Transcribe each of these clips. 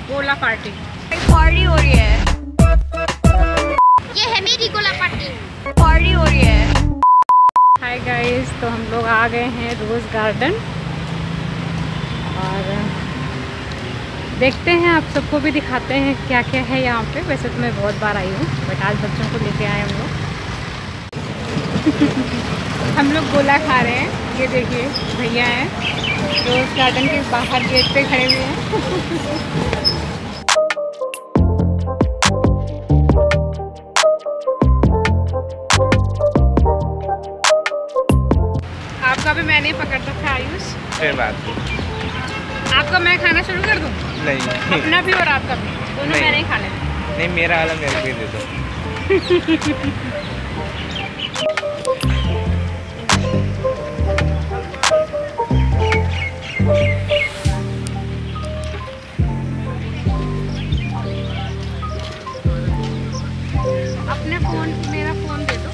गोला पार्टी हो रही है। ये है मेरी गोला पार्टी हो रही है। हाय गाइस, तो हम लोग आ गए हैं रोज़ गार्डन और देखते हैं, आप सबको भी दिखाते हैं क्या क्या है यहाँ पे। वैसे तो मैं बहुत बार आई हूँ बट आज बच्चों को लेके आए हम लोग। हम लोग गोला खा रहे हैं। ये देखिए भैया हैं, रोज़ गार्डन के बाहर गेट पे खड़े हुए हैं। आपका भी मैंने पकड़ रखा है आयुष। कोई बात नहीं। आपका मैं खाना शुरू कर दूँ? नहीं, अपना भी और आपका भी, दोनों मैंने ही खा लेना। नहीं, मेरा वाला मेरे को ही दे दो। अपने फोन, मेरा फोन दे दो।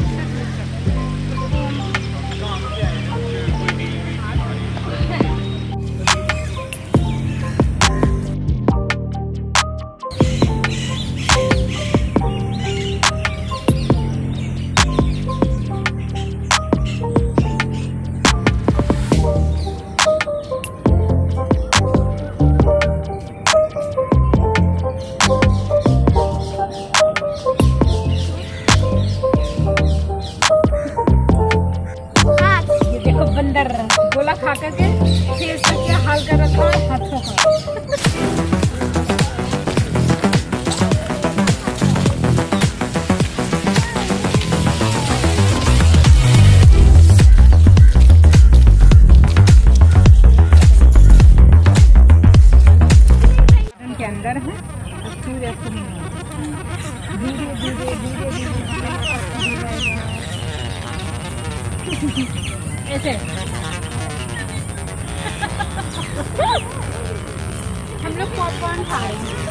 बंदर गोला खा करके फेस पे क्या हाल कर रखा है हाथों का। के अंदर है ऐसे हम लोग पॉपकॉर्न खा रहे हैं।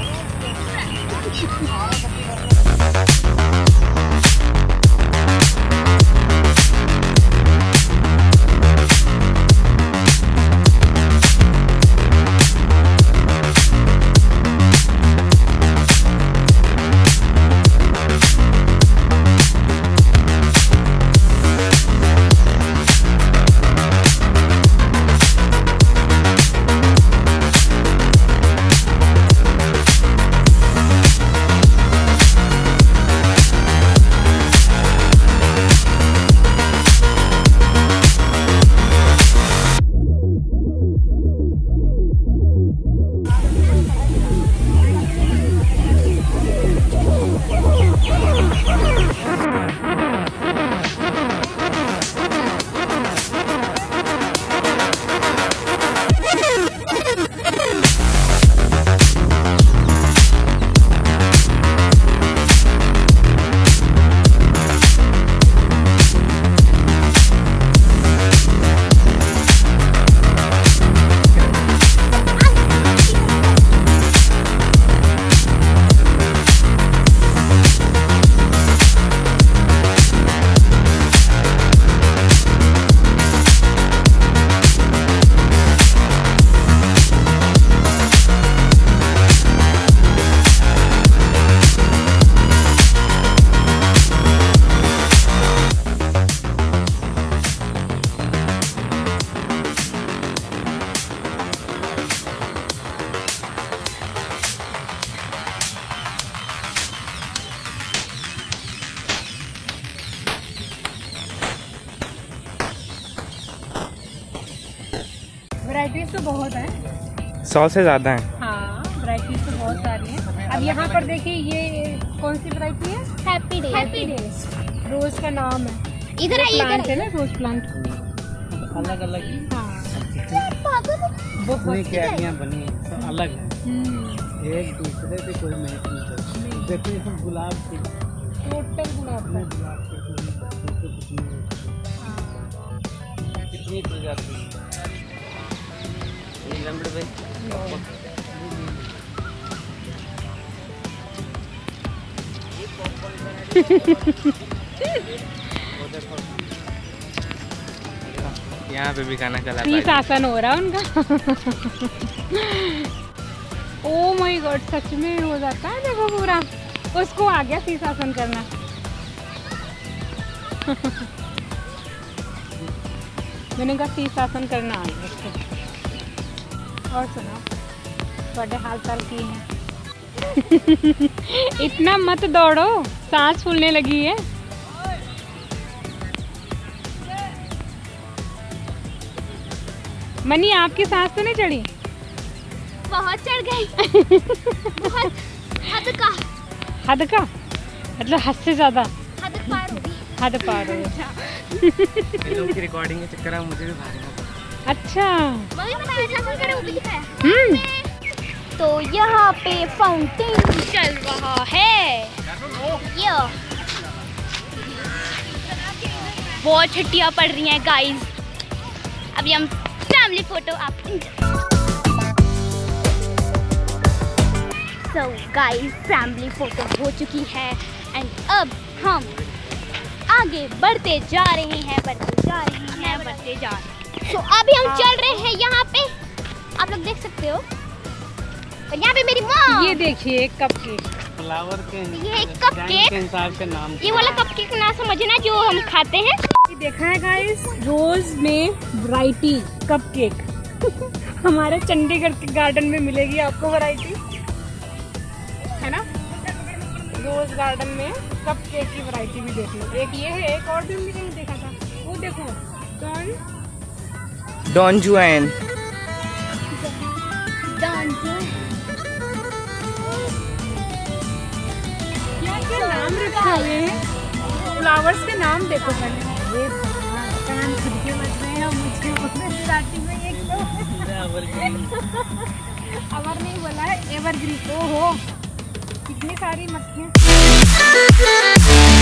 वैरायटीज तो बहुत है, 100 से ज्यादा है। हाँ, वैरायटीज तो बहुत सारी हैं। अब यहाँ पर देखिए ये कौन सी वैरायटी है? हैप्पी डेज रोज का नाम है। इधर आइए, प्लांट है ना, रोज प्लांट। अलग अलग ही बहुत क्यारियां बनी तो अलग है, एक दूसरे से कोई मैच नहीं करती। देखिए सब गुलाब के, टोटल गुलाब है। कितनी प्रजाति है? यहाँ पे भी गाना चला। 30 आसन हो रहा है उनका। ओ माय गॉड, सच में हो जाता है। देखो पूरा उसको आ गया शीर्षासन करना। मैंने कहा शीर्षासन करना आ गया उसको। और सुनाओ, थोड़े हाल चाल की हैं? इतना मत दौड़ो, सांस फूलने लगी है। मनी, आपकी सांस तो नहीं चढ़ी? बहुत चढ़ गई। बहुत हद का। हद का मतलब हद से ज्यादा? हद पार हो गई। हद पार हो गई। ये लोग की रिकॉर्डिंग के चक्कर में मुझे भी भागना पड़ा। अच्छा। मम्मी मैंने शीर्षासन करे वो भी दिखाया। तो यहाँ पे फाउंटेन चल रहा है। ये बहुत छुट्टियाँ पड़ रही हैं गाइस। अभी हम फैमिली फोटो आप सो गाइस फैमिली फोटो हो चुकी है एंड अब हम आगे बढ़ते जा रहे हैं। सो अभी हम चल रहे हैं यहाँ पे, आप लोग देख सकते हो। और यहाँ पे मेरी माँ, ये देखिए कपकेक। फ्लावर के ये कपकेक के हिसाब से नाम। ये वाला कपकेक ना समझना जो हम खाते हैं। ये देखा है गाइस, रोज में वैरायटी कपकेक। हमारे चंडीगढ़ के गार्डन में मिलेगी आपको वैरायटी, है ना। रोज गार्डन में कपकेक की वैरायटी भी देख लो। एक ये है, एक और भी हमने कहीं देखा था, वो देखो डॉन जुआन। क्या नाम रखे हुए हैं, फ्लावर्स के नाम देखो पहले। ये कान खुद के बज रहे हैं मुझे स्टार्टिंग में। एक तो अवर नहीं बोला है, एवरग्रीन। ओहो कितनी सारी मक्खियाँ।